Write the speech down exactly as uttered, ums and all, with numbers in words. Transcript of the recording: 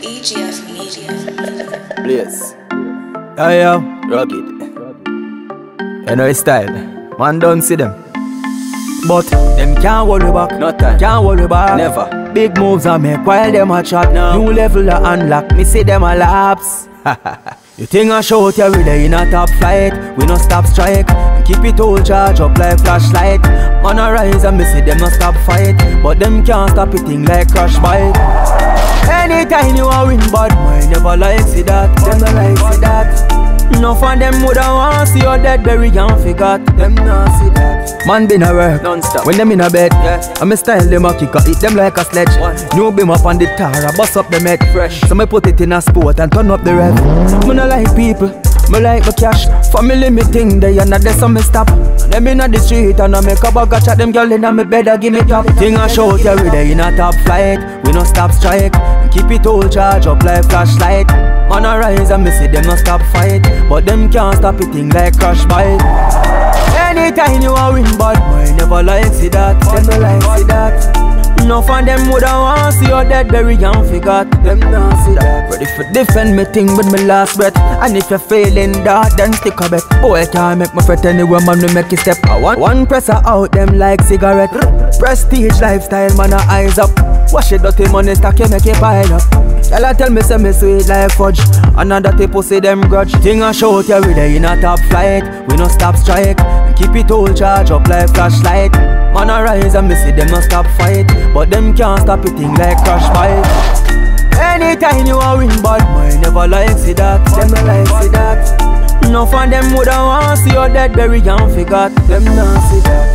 Egf Media. Blaze. Yo yo, rugged. You know his style. Man don't see them, but them can't hold you back. No time. Can't hold you back. Never. Big moves I make while them a chat. No. New level I unlock. Me see them a lapse. You think I shout you really in a top flight? We no stop strike. Keep it all charge up like flashlight. Man a rise and me see them no stop fight, but them can't stop it thing like crash bike. Anytime you a win bad mind, never like see that. Them no like see that. Enough of them woulda want see your dead berry and forgot. Them not see that. Man been a work non-stop when them in a bed, yeah. And me style them a kick a hit them like a sledge. One. New beam up on the tar, I bust up the head fresh. So me put it in a sport and turn up the rev. Me no like people, me like my cash. Family me thing they and that's so me stop. Them in the street and I make a bag of chat. Them girl in a me bed a give me top. Thing I shout you we dey in a top flight. We no stop strike. Keep it all charge up like flashlight. Man a rise and me see them no stop fight, but them can't stop it thing like crash bite. Anytime you a win bad mind, never like see that. Them no like see that. Enough of them woulda want see your dead berry and forgot. Them not see that. Ready for defend me thing with me last breath. And if you're failing that, then stick a bet. Boy can't make me fret anywhere, man, me make it step. I want one presser out them like cigarette. Prestige lifestyle, man, a eyes up. Wash it dirty money stack, you make it pile up. Y'all tell me say me sweet like fudge. Another people say them grudge. Thing I shout you we dey in a top flight. We no stop strike. Keep it all charge up like flashlight. Man a rise and me see them no stop fight, but them can't stop it thing like crash bite. Anytime you a win bad mind, never like see that. Them no like see that. Enough of them woulda want see your dead berry and forgot. Them not see that.